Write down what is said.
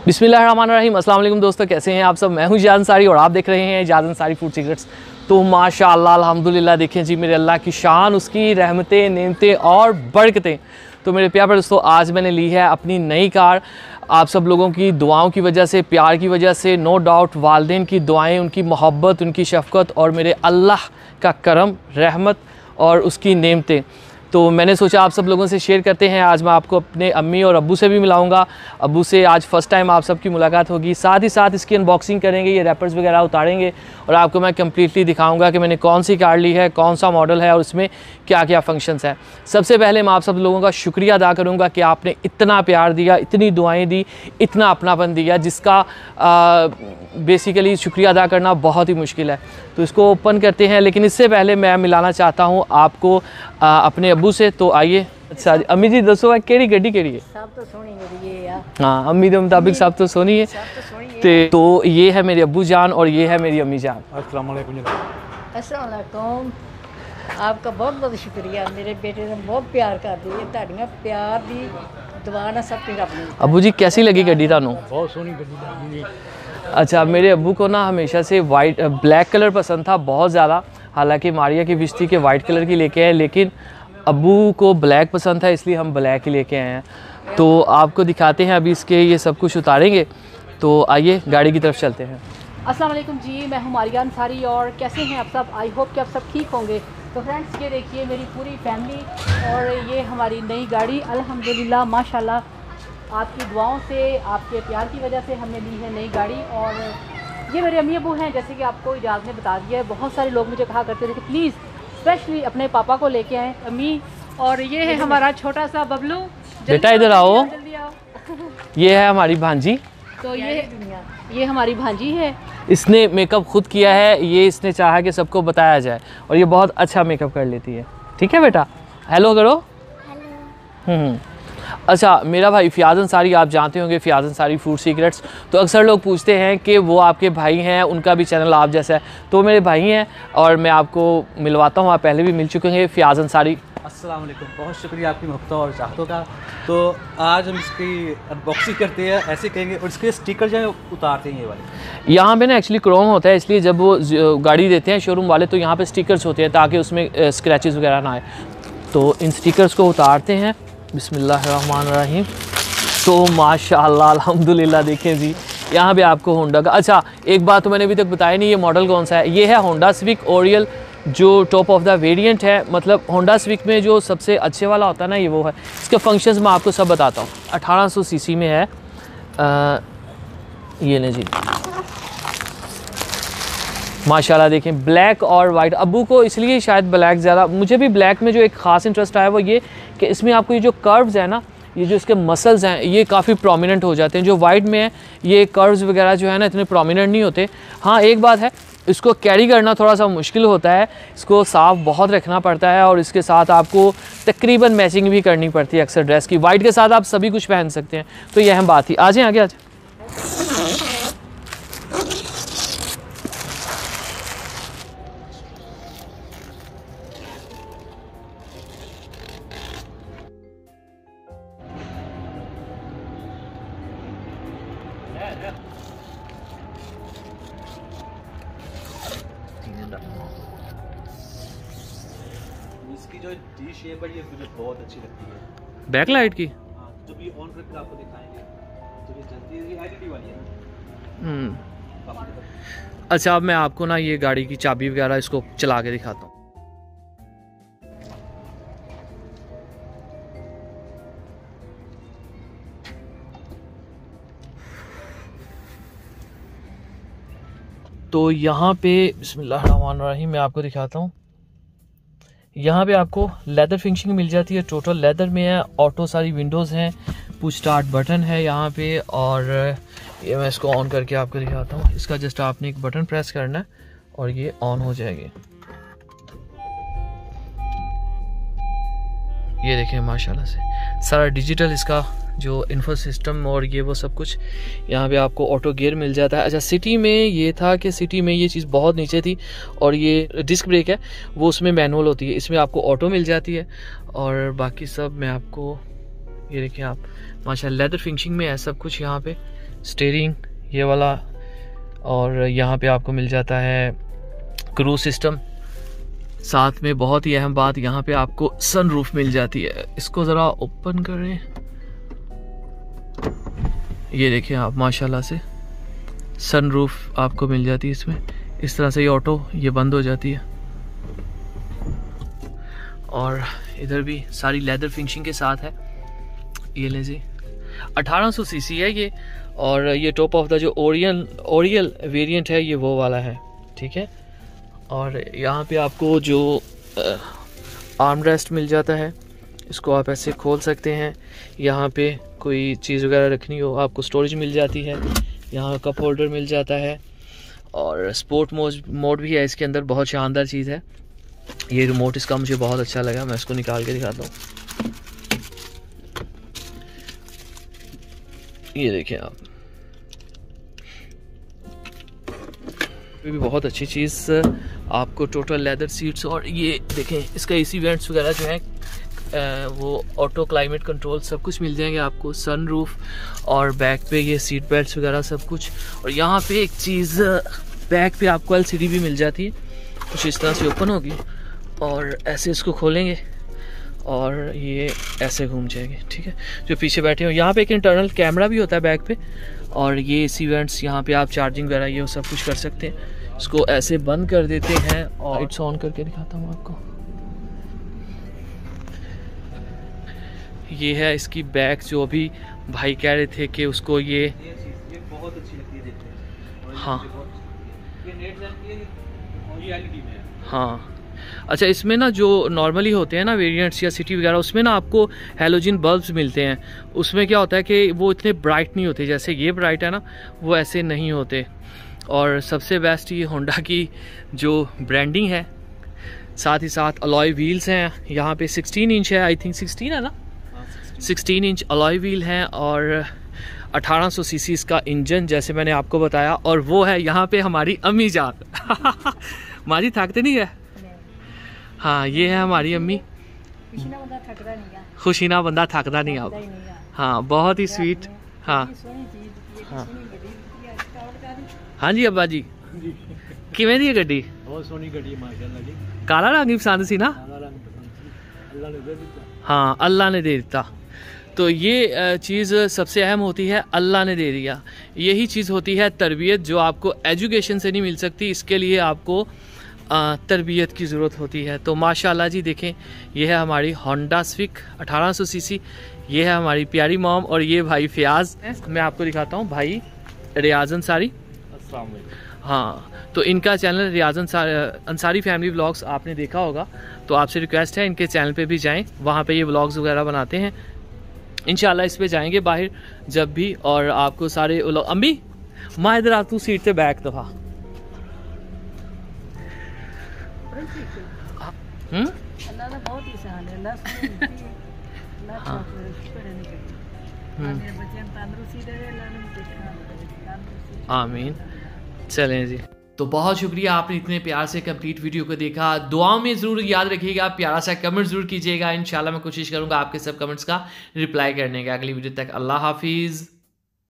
बिस्मिल्लाहिर्रहमानिर्रहीम। अस्सलाम वालेकुम दोस्तों, कैसे हैं आप सब। मैं हूं इजाज़ अंसारी और आप देख रहे हैं इजाज़ अंसारी फूड सीक्रेट्स। तो माशाअल्लाह अल्हम्दुलिल्लाह, देखें जी मेरे अल्लाह की शान, उसकी रहमतें, नेमतें और बरकतें। तो मेरे प्यारे दोस्तों, आज मैंने ली है अपनी नई कार। आप सब लोगों की दुआओं की वजह से, प्यार की वजह से, नो डाउट वालिदैन की दुआएं, उनकी मोहब्बत, उनकी शफ़क़त और मेरे अल्लाह का करम, रहमत और उसकी नेमतें। तो मैंने सोचा आप सब लोगों से शेयर करते हैं। आज मैं आपको अपने अम्मी और अब्बू से भी मिलाऊंगा। अब्बू से आज फ़र्स्ट टाइम आप सबकी मुलाकात होगी। साथ ही साथ इसकी अनबॉक्सिंग करेंगे, ये रैपर्स वगैरह उतारेंगे और आपको मैं कम्प्लीटली दिखाऊंगा कि मैंने कौन सी कार ली है, कौन सा मॉडल है और उसमें क्या क्या फंक्शंस हैं। सबसे पहले मैं आप सब लोगों का शुक्रिया अदा करूँगा कि आपने इतना प्यार दिया, इतनी दुआएँ दी, इतना अपनापन दिया, जिसका बेसिकली शुक्रिया अदा करना बहुत ही मुश्किल है। तो इसको ओपन करते हैं, लेकिन इससे पहले मैं मिलाना चाहता हूँ आपको अपने अब्बू से। तो आइए। अच्छा अम्मी जी दसो केड़ी गड्डी केड़ी है? सब तो सोनी गड्डी है यार। हाँ, अम्मी के मुताबिक सब तो सोनी है। तो ये है मेरे अब्बू जान और ये है मेरी अम्मी जान। अस्सलाम वालेकुम। आपका बहुत बहुत शुक्रिया। मेरे बेटे ने बहुत प्यार कर दिया, ताड़ियां प्यार दी दुआ ना सब कुछ अपनी। अब्बू जी कैसी लगी गड्डी थानू? बहुत सोहनी गड्डी लगी। अच्छा, मेरे अब्बू को ना हमेशा से ब्लैक कलर पसंद था बहुत ज़्यादा। हालांकि मारिया की विश थी कि वाइट कलर की लेके आए, लेकिन अब्बू को ब्लैक पसंद था, इसलिए हम ब्लैक ही लेके आए हैं। तो आपको दिखाते हैं, अभी इसके ये सब कुछ उतारेंगे। तो आइए गाड़ी की तरफ चलते हैं। अस्सलाम वालेकुम जी, मैं हूँ मारिया अंसारी और कैसे हैं आप सब। आई होप कि आप सब ठीक होंगे। तो फ्रेंड्स, ये देखिए मेरी पूरी फैमिली और ये हमारी नई गाड़ी अल्हम्दुलिल्लाह माशाल्लाह। आपकी दुआओं से, आपके प्यार की वजह से हमने ली है नई गाड़ी। और ये मेरे अम्मी अबू हैं, जैसे कि आपको इजाज़ ने बता दिया है। बहुत सारे लोग मुझे कहा करते थे कि प्लीज़ स्पेशली अपने पापा को लेके आएँ अम्मी। और ये है हमारा छोटा सा बबलू। बेटा इधर आओ। ये है हमारी भांजी। तो ये हमारी भांजी है। इसने मेकअप खुद किया है, ये इसने चाहा कि सबको बताया जाए और ये बहुत अच्छा मेकअप कर लेती है। ठीक है बेटा, हेलो करो। अच्छा, मेरा भाई फ़ियाज़ अंसारी, आप जानते होंगे फ़ियाज़ अंसारी फूड सीक्रेट्स। तो अक्सर लोग पूछते हैं कि वो आपके भाई हैं, उनका भी चैनल आप जैसा है। तो मेरे भाई हैं और मैं आपको मिलवाता हूँ। आप पहले भी मिल चुके हैं, फ़ियाज़ अंसारी। अस्सलाम वालेकुम, बहुत शुक्रिया आपकी मोहब्बत और चाहतों का। तो आज हम इसकी अनबॉक्सिंग करते हैं, ऐसे कहेंगे, और इसके स्टिकर जो है उतारते हैं ये वाले। यहाँ पे ना एक्चुअली क्रोम होता है, इसलिए जब वो गाड़ी देते हैं शोरूम वाले तो यहाँ पे स्टिकर्स होते हैं ताकि उसमें स्क्रैचेस वगैरह ना आए। तो इन स्टिकर्स को उतारते हैं। बिस्मिल्लाहिर्रहमानिर्रहीम। तो माशाअल्लाह अल्हम्दुलिल्लाह, देखें जी यहाँ पे आपको होंडा का। अच्छा, एक बात तो मैंने अभी तक बताया नहीं, ये मॉडल कौन सा है। ये है होंडा सिविक ओरियल, जो टॉप ऑफ द वेरिएंट है। मतलब होंडा सिविक में जो सबसे अच्छे वाला होता है ना, ये वो है। इसके फंक्शंस मैं आपको सब बताता हूँ। 1800 सीसी में है। ये ले जी, माशाल्लाह देखें ब्लैक और वाइट। अब्बू को इसलिए शायद ब्लैक ज़्यादा, मुझे भी ब्लैक में जो एक ख़ास इंटरेस्ट आया वो ये कि इसमें आपको ये जो कर्व्स है ना, ये जो इसके मसल्स हैं, ये काफ़ी प्रोमिनेंट हो जाते हैं। जो वाइट में है ये कर्व्स वगैरह जो है ना इतने प्रोमिनेंट नहीं होते। हाँ, एक बात है, इसको कैरी करना थोड़ा सा मुश्किल होता है, इसको साफ़ बहुत रखना पड़ता है और इसके साथ आपको तकरीबन मैचिंग भी करनी पड़ती है अक्सर ड्रेस की। वाइट के साथ आप सभी कुछ पहन सकते हैं। तो यह हम बात थी। आ जाएँ आगे, आ जाए। इसकी जो डी शेप है ये मुझे बहुत अच्छी लगती है। बैक लाइट की। हाँ, जो भी ऑन करके आपको दिखाएंगे, तो ये जल्दी है, ये एलईडी वाली है ना। अच्छा, अब मैं आपको ना ये गाड़ी की चाबी वगैरह इसको चला के दिखाता हूँ। तो यहाँ पे बिस्मिल्लाहिर्रहमानिर्रहीम मैं आपको दिखाता हूँ। यहाँ पे आपको लेदर फिनिशिंग मिल जाती है, टोटल लेदर में है। ऑटो सारी विंडोज़ हैं, पुश स्टार्ट बटन है यहाँ पे। और ये मैं इसको ऑन करके आपको दिखाता हूँ। इसका जस्ट आपने एक बटन प्रेस करना है और ये ऑन हो जाएगी। ये देखें माशाल्लाह से सारा डिजिटल इसका जो इन्फो सिस्टम और ये वो सब कुछ। यहाँ पे आपको ऑटो गियर मिल जाता है। अच्छा, सिटी में ये था कि सिटी में ये चीज़ बहुत नीचे थी और ये डिस्क ब्रेक है वो उसमें मैनुअल होती है, इसमें आपको ऑटो मिल जाती है। और बाकी सब मैं आपको, ये देखें आप माशाल्लाह लेदर फिनिशिंग में है सब कुछ यहाँ पे। स्टीयरिंग ये वाला, और यहाँ पे आपको मिल जाता है क्रूज सिस्टम। साथ में बहुत ही अहम बात, यहाँ पे आपको सनरूफ मिल जाती है। इसको ज़रा ओपन करें, ये देखें आप, माशाल्लाह से सनरूफ आपको मिल जाती है इसमें। इस तरह से ये ऑटो ये बंद हो जाती है। और इधर भी सारी लेदर फिनिशिंग के साथ है। ये ले जी 1800 सीसी है ये, और ये टॉप ऑफ द जो ओरियल वेरिएंट है ये वो वाला है, ठीक है। और यहाँ पे आपको जो आर्म रेस्ट मिल जाता है, इसको आप ऐसे खोल सकते हैं। यहाँ पे कोई चीज़ वगैरह रखनी हो आपको स्टोरेज मिल जाती है। यहाँ कप होल्डर मिल जाता है, और स्पोर्ट मोड भी है इसके अंदर, बहुत शानदार चीज़ है। ये रिमोट इसका मुझे बहुत अच्छा लगा, मैं इसको निकाल के दिखाता हूँ। ये देखें आप, ये भी बहुत अच्छी चीज़, आपको टोटल लेदर सीट्स, और ये देखें इसका एसी वेंट्स वगैरह जो है वो ऑटो क्लाइमेट कंट्रोल सब कुछ मिल जाएंगे आपको। सनरूफ, और बैक पे ये सीट बेल्ट्स वगैरह सब कुछ। और यहाँ पे एक चीज़, बैक पे आपको LCD भी मिल जाती है, कुछ इस तरह से ओपन होगी, और ऐसे इसको खोलेंगे और ये ऐसे घूम जाएगी, ठीक है। जो पीछे बैठे हो, यहाँ पे एक इंटरनल कैमरा भी होता है बैक पे, और ये एसी वेंट्स, यहाँ पे आप चार्जिंग वगैरह ये सब कुछ कर सकते हैं। इसको ऐसे बंद कर देते हैं, और लाइट्स ऑन करके दिखाता हूँ आपको। ये है इसकी बैक, जो अभी भाई कह रहे थे कि उसको ये बहुत अच्छी लगती है देखने में। हाँ ये नेट लैंप है, और ये LED में है। हाँ अच्छा, इसमें ना जो नॉर्मली होते हैं ना वेरिएंट्स या सिटी वगैरह, उसमें ना आपको हैलोजन बल्ब्स मिलते हैं। उसमें क्या होता है कि वो इतने ब्राइट नहीं होते, जैसे ये ब्राइट है ना, वो ऐसे नहीं होते। और सबसे बेस्ट ये होंडा की जो ब्रांडिंग है, साथ ही साथ अलॉय व्हील्स हैं। यहाँ पे 16 इंच है, आई थिंक 16 है ना, 16 इंच अलॉय व्हील हैं, और 1800 सीसी इसका इंजन, जैसे मैंने आपको बताया। और वो है यहाँ पे हमारी अम्मी जान माँ जी थकते नहीं है? हाँ, ये है हमारी अम्मी। खुशीना बंदा थकदा नहीं आप। हाँ, बहुत ही स्वीट। हाँ हाँ हाँ जी अब्बा जी, किवें दी गड्डी? बहुत सोहनी गड्डी माशाअल्लाह जी। काला रंग ही पसंद सी ना? अल्लाह ने दे दिता। हाँ, अल्लाह ने दे दिता। तो ये चीज़ सबसे अहम होती है, अल्लाह ने दे दिया। यही चीज़ होती है तरबियत, जो आपको एजुकेशन से नहीं मिल सकती। इसके लिए आपको तरबियत की ज़रूरत होती है। तो माशाल्लाह जी देखें, ये है हमारी होंडा स्विक 1800 सीसी। ये है हमारी प्यारी मॉम, और ये भाई फयाज। मैं आपको दिखाता हूँ भाई रियाज अंसारी। अस्सलाम वालेकुम। हाँ, तो इनका channel Riyaz Ansari family vlogs आपने देखा होगा, तो आपसे रिक्वेस्ट है इनके चैनल पे भी जाएं, वहाँ पे ये व्लॉग्स वगैरह बनाते हैं। इंशाल्लाह इस पे जाएंगे बाहर जब भी, और आपको सारे अम्मी माँ इधर आ, तू सीट पे बैठ दफा। अल्लाह ने बहुत ही सहन है, अल्लाह मेरे बच्चे तंदुरुस्ती दे, अल्लाह ने तंदुरुस्ती। आमीन। चलें जी, तो बहुत शुक्रिया आपने इतने प्यार से कंप्लीट वीडियो को देखा। दुआ में ज़रूर याद रखिएगा, प्यारा सा कमेंट ज़रूर कीजिएगा। इंशाल्लाह मैं कोशिश करूँगा आपके सब कमेंट्स का रिप्लाई करने का। अगली वीडियो तक अल्लाह हाफिज़।